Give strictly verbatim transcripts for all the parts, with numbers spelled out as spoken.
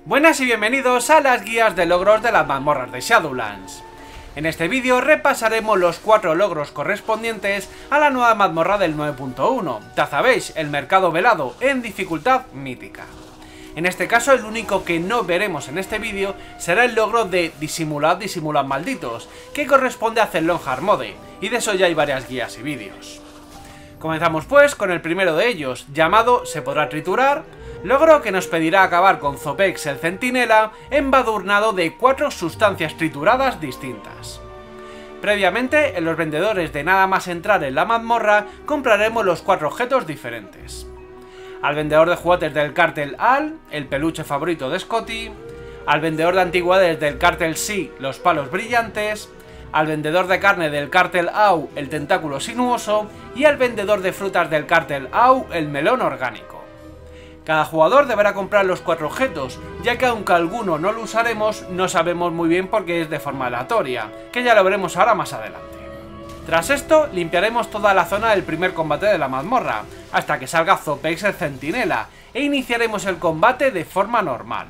Buenas y bienvenidos a las guías de logros de las mazmorras de Shadowlands. En este vídeo repasaremos los cuatro logros correspondientes a la nueva mazmorra del nueve punto uno, Tazabesh, el mercado velado, en dificultad mítica. En este caso el único que no veremos en este vídeo será el logro de Disimulad, disimulad malditos, que corresponde a Zenlong Mode, y de eso ya hay varias guías y vídeos. Comenzamos pues con el primero de ellos, llamado Se podrá triturar, logro que nos pedirá acabar con Zopex el centinela embadurnado de cuatro sustancias trituradas distintas. Previamente, en los vendedores de nada más entrar en la mazmorra, compraremos los cuatro objetos diferentes. Al vendedor de juguetes del cártel Al, el peluche favorito de Scotty, al vendedor de antigüedades del cártel Si, los palos brillantes, al vendedor de carne del cártel Au, el tentáculo sinuoso, y al vendedor de frutas del cártel Au, el melón orgánico. Cada jugador deberá comprar los cuatro objetos, ya que aunque alguno no lo usaremos, no sabemos muy bien por qué es de forma aleatoria, que ya lo veremos ahora más adelante. Tras esto, limpiaremos toda la zona del primer combate de la mazmorra, hasta que salga Zopex el centinela, e iniciaremos el combate de forma normal.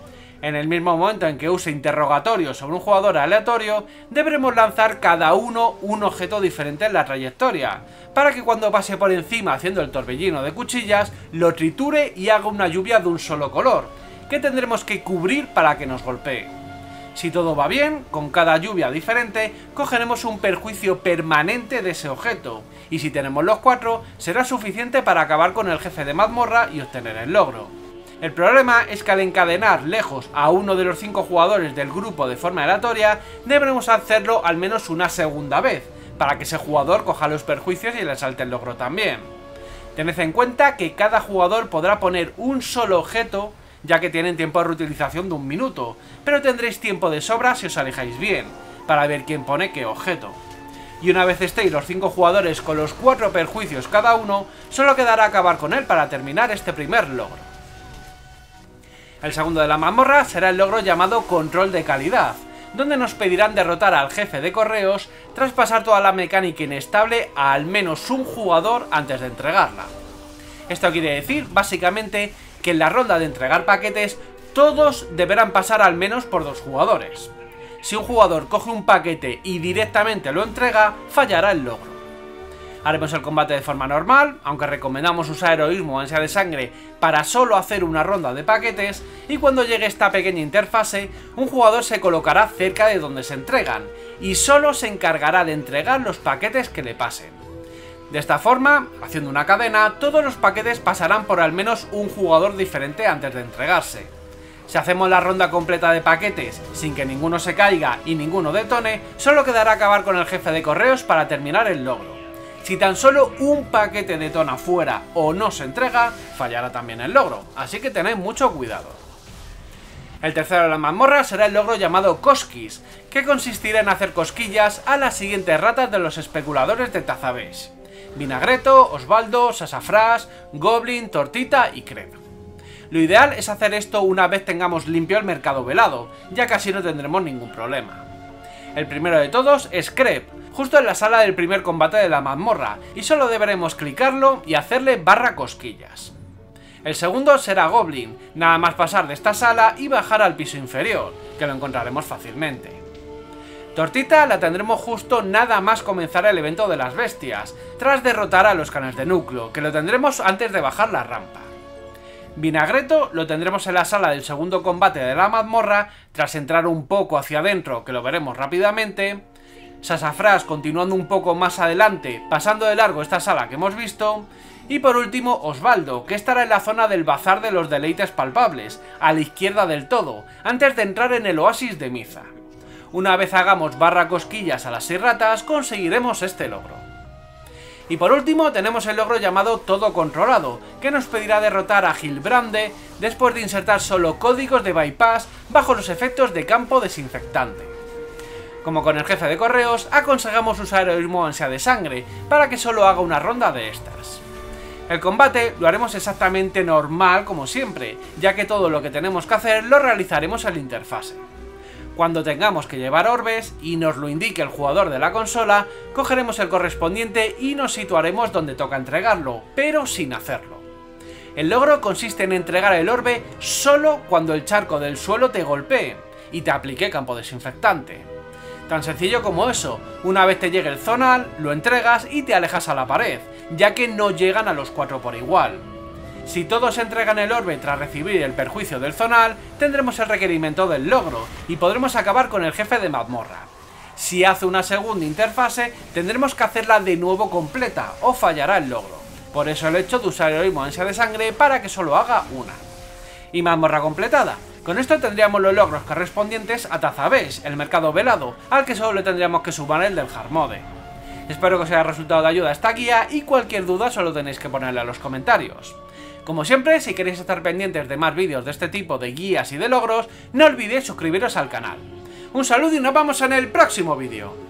En el mismo momento en que use interrogatorio sobre un jugador aleatorio, deberemos lanzar cada uno un objeto diferente en la trayectoria, para que cuando pase por encima haciendo el torbellino de cuchillas, lo triture y haga una lluvia de un solo color, que tendremos que cubrir para que nos golpee. Si todo va bien, con cada lluvia diferente, cogeremos un perjuicio permanente de ese objeto, y si tenemos los cuatro, será suficiente para acabar con el jefe de mazmorra y obtener el logro. El problema es que al encadenar lejos a uno de los cinco jugadores del grupo de forma aleatoria, deberemos hacerlo al menos una segunda vez, para que ese jugador coja los perjuicios y le salte el logro también. Tened en cuenta que cada jugador podrá poner un solo objeto, ya que tienen tiempo de reutilización de un minuto, pero tendréis tiempo de sobra si os alejáis bien, para ver quién pone qué objeto. Y una vez estéis los cinco jugadores con los cuatro perjuicios cada uno, solo quedará acabar con él para terminar este primer logro. El segundo de la mazmorra será el logro llamado Control de Calidad, donde nos pedirán derrotar al jefe de correos tras pasar toda la mecánica inestable a al menos un jugador antes de entregarla. Esto quiere decir, básicamente, que en la ronda de entregar paquetes, todos deberán pasar al menos por dos jugadores. Si un jugador coge un paquete y directamente lo entrega, fallará el logro. Haremos el combate de forma normal, aunque recomendamos usar heroísmo o ansia de sangre para solo hacer una ronda de paquetes, y cuando llegue esta pequeña interfase, un jugador se colocará cerca de donde se entregan, y solo se encargará de entregar los paquetes que le pasen. De esta forma, haciendo una cadena, todos los paquetes pasarán por al menos un jugador diferente antes de entregarse. Si hacemos la ronda completa de paquetes sin que ninguno se caiga y ninguno detone, solo quedará acabar con el jefe de correos para terminar el logro. Si tan solo un paquete detona fuera o no se entrega, fallará también el logro, así que tened mucho cuidado. El tercero de la mazmorra será el logro llamado Koskis, que consistirá en hacer cosquillas a las siguientes ratas de los especuladores de Tazabesh: Vinagreto, Osvaldo, Sasafras, Goblin, Tortita y Crep. Lo ideal es hacer esto una vez tengamos limpio el mercado velado, ya que así no tendremos ningún problema. El primero de todos es Crep, justo en la sala del primer combate de la mazmorra, y solo deberemos clicarlo y hacerle barra cosquillas. El segundo será Goblin, nada más pasar de esta sala y bajar al piso inferior, que lo encontraremos fácilmente. Tortita la tendremos justo nada más comenzar el evento de las bestias, tras derrotar a los canes de núcleo, que lo tendremos antes de bajar la rampa. Vinagreto lo tendremos en la sala del segundo combate de la mazmorra, tras entrar un poco hacia adentro, que lo veremos rápidamente. Sasafras continuando un poco más adelante, pasando de largo esta sala que hemos visto. Y por último Osvaldo, que estará en la zona del bazar de los deleites palpables, a la izquierda del todo, antes de entrar en el oasis de Miza. Una vez hagamos barra cosquillas a las seis ratas, conseguiremos este logro. Y por último tenemos el logro llamado Todo Controlado, que nos pedirá derrotar a Gilbrande después de insertar solo códigos de bypass bajo los efectos de campo desinfectante. Como con el jefe de correos, aconsejamos usar heroísmo o ansia de sangre, para que solo haga una ronda de estas. El combate lo haremos exactamente normal como siempre, ya que todo lo que tenemos que hacer lo realizaremos en la interfase. Cuando tengamos que llevar orbes y nos lo indique el jugador de la consola, cogeremos el correspondiente y nos situaremos donde toca entregarlo, pero sin hacerlo. El logro consiste en entregar el orbe solo cuando el charco del suelo te golpee y te aplique campo desinfectante. Tan sencillo como eso, una vez te llegue el zonal, lo entregas y te alejas a la pared, ya que no llegan a los cuatro por igual. Si todos entregan el orbe tras recibir el perjuicio del zonal, tendremos el requerimiento del logro y podremos acabar con el jefe de mazmorra. Si hace una segunda interfase, tendremos que hacerla de nuevo completa o fallará el logro. Por eso el hecho de usar heroísmo ansia de sangre para que solo haga una. Y mazmorra completada. Con esto tendríamos los logros correspondientes a Tazabesh, el mercado velado, al que solo le tendríamos que sumar el del hard mode. Espero que os haya resultado de ayuda esta guía y cualquier duda solo tenéis que ponerla en los comentarios. Como siempre, si queréis estar pendientes de más vídeos de este tipo de guías y de logros, no olvidéis suscribiros al canal. Un saludo y nos vemos en el próximo vídeo.